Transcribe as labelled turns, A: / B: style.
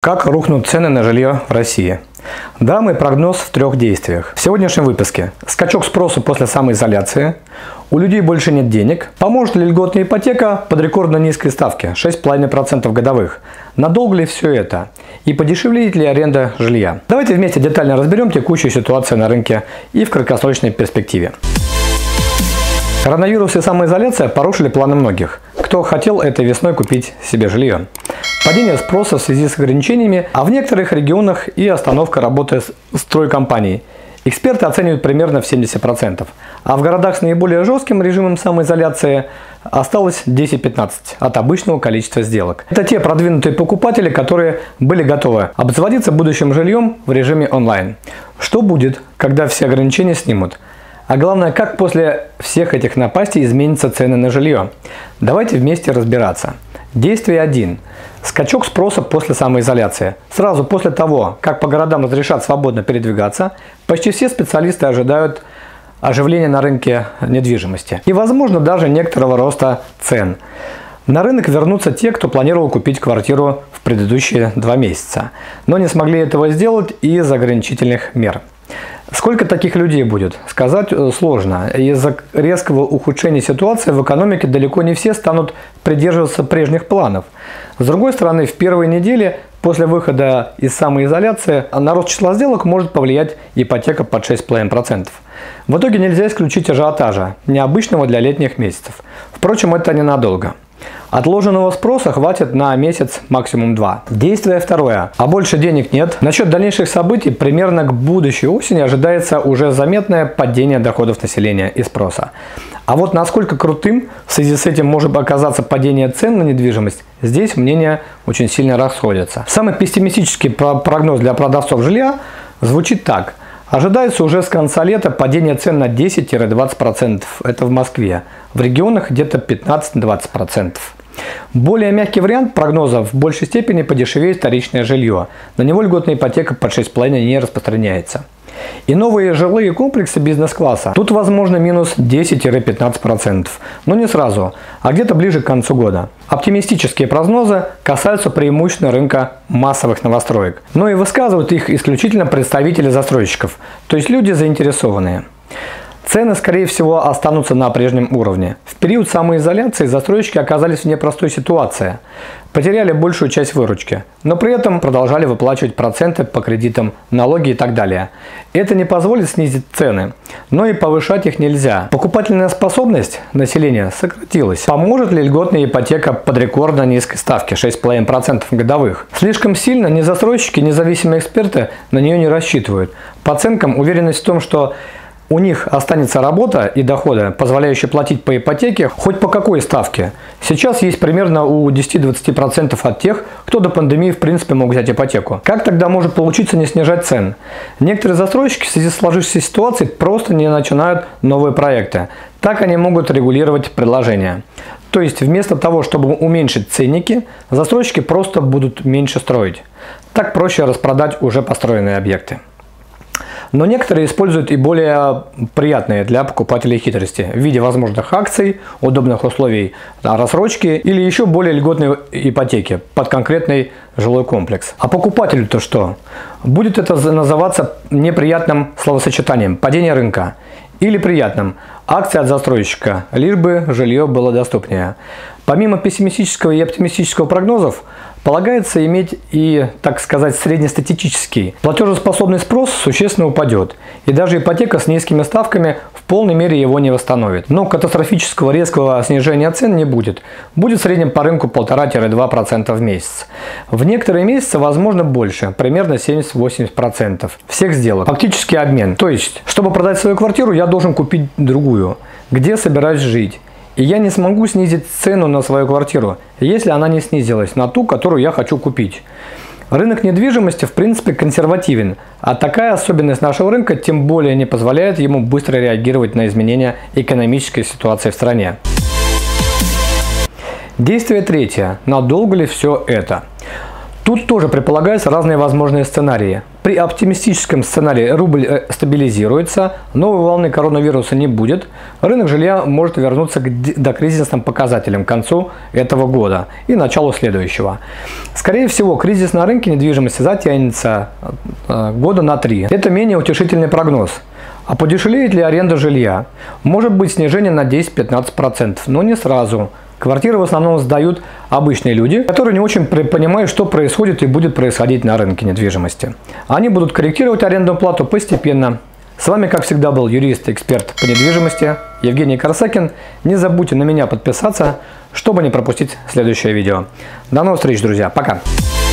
A: Как рухнут цены на жилье в России? Да, мой прогноз в 3 действиях. В сегодняшнем выпуске скачок спроса после самоизоляции, у людей больше нет денег, поможет ли льготная ипотека под рекордно низкой ставке 6,5% годовых, надолго ли все это и подешевеет ли аренда жилья. Давайте вместе детально разберем текущую ситуацию на рынке и в краткосрочной перспективе. Коронавирус и самоизоляция порушили планы многих, кто хотел этой весной купить себе жилье. Падение спроса в связи с ограничениями, а в некоторых регионах и остановка работы стройкомпаний. Эксперты оценивают примерно в 70%, а в городах с наиболее жестким режимом самоизоляции осталось 10-15 от обычного количества сделок. Это те продвинутые покупатели, которые были готовы обзаводиться будущим жильем в режиме онлайн. Что будет, когда все ограничения снимут? А главное, как после всех этих напастей изменятся цены на жилье? Давайте вместе разбираться. Действие 1. Скачок спроса после самоизоляции. Сразу после того, как по городам разрешат свободно передвигаться, почти все специалисты ожидают оживления на рынке недвижимости и, возможно, даже некоторого роста цен. На рынок вернутся те, кто планировал купить квартиру в предыдущие 2 месяца, но не смогли этого сделать из-за ограничительных мер. Сколько таких людей будет, сказать сложно. Из-за резкого ухудшения ситуации в экономике далеко не все станут придерживаться прежних планов. С другой стороны, в первые недели после выхода из самоизоляции на рост числа сделок может повлиять ипотека под 6,5%. В итоге нельзя исключить ажиотажа, необычного для летних месяцев. Впрочем, это ненадолго. Отложенного спроса хватит на месяц, максимум 2. Действие 2. А больше денег нет. Насчет дальнейших событий, примерно к будущей осени ожидается уже заметное падение доходов населения и спроса. А вот насколько крутым в связи с этим может оказаться падение цен на недвижимость, здесь мнения очень сильно расходятся. Самый пессимистический прогноз для продавцов жилья звучит так. Ожидается уже с конца лета падение цен на 10-20%. Это в Москве. В регионах где-то 15-20%. Более мягкий вариант прогноза в большей степени подешевеет вторичное жилье. На него льготная ипотека под 6,5% не распространяется. И новые жилые комплексы бизнес-класса. Тут возможно минус 10-15%. Но не сразу, а где-то ближе к концу года. Оптимистические прогнозы касаются преимущественно рынка массовых новостроек. Но и высказывают их исключительно представители застройщиков, то есть люди заинтересованные. Цены, скорее всего, останутся на прежнем уровне. В период самоизоляции застройщики оказались в непростой ситуации. Потеряли большую часть выручки, но при этом продолжали выплачивать проценты по кредитам, налоги и так далее. Это не позволит снизить цены, но и повышать их нельзя. Покупательная способность населения сократилась. Поможет ли льготная ипотека под рекордно низкой ставки 6,5% годовых? Слишком сильно ни застройщики, ни независимые эксперты на нее не рассчитывают. По оценкам, уверенность в том, что у них останется работа и доходы, позволяющие платить по ипотеке хоть по какой ставке. Сейчас есть примерно у 10-20% от тех, кто до пандемии в принципе мог взять ипотеку. Как тогда может получиться не снижать цен? Некоторые застройщики в связи с сложившейся ситуацией просто не начинают новые проекты. Так они могут регулировать предложения. То есть вместо того, чтобы уменьшить ценники, застройщики просто будут меньше строить. Так проще распродать уже построенные объекты. Но некоторые используют и более приятные для покупателей хитрости в виде возможных акций, удобных условий рассрочки или еще более льготной ипотеки под конкретный жилой комплекс. А покупателю-то что? Будет это называться неприятным словосочетанием «падение рынка» или приятным «акция от застройщика», лишь бы жилье было доступнее. Помимо пессимистического и оптимистического прогнозов, полагается иметь и, так сказать, среднестатистический. Платежеспособный спрос существенно упадет, и даже ипотека с низкими ставками в полной мере его не восстановит. Но катастрофического резкого снижения цен не будет. Будет в среднем по рынку 1,5-2% в месяц. В некоторые месяцы возможно больше, примерно 70-80% всех сделок. Фактически обмен. То есть, чтобы продать свою квартиру, я должен купить другую, где собираюсь жить. И я не смогу снизить цену на свою квартиру, если она не снизилась на ту, которую я хочу купить. Рынок недвижимости в принципе консервативен, а такая особенность нашего рынка тем более не позволяет ему быстро реагировать на изменения экономической ситуации в стране. Действие 3. Надолго ли все это? Тут тоже предполагаются разные возможные сценарии. К При оптимистическом сценарии рубль стабилизируется, новой волны коронавируса не будет, рынок жилья может вернуться к докризисным показателям к концу этого года и началу следующего. Скорее всего, кризис на рынке недвижимости затянется года на 3. Это менее утешительный прогноз. А подешевеет ли аренда жилья? Может быть снижение на 10-15%, но не сразу. Квартиры в основном сдают обычные люди, которые не очень понимают, что происходит и будет происходить на рынке недвижимости. Они будут корректировать арендную плату постепенно. С вами, как всегда, был юрист и эксперт по недвижимости Евгений Корсакин. Не забудьте на меня подписаться, чтобы не пропустить следующее видео. До новых встреч, друзья. Пока!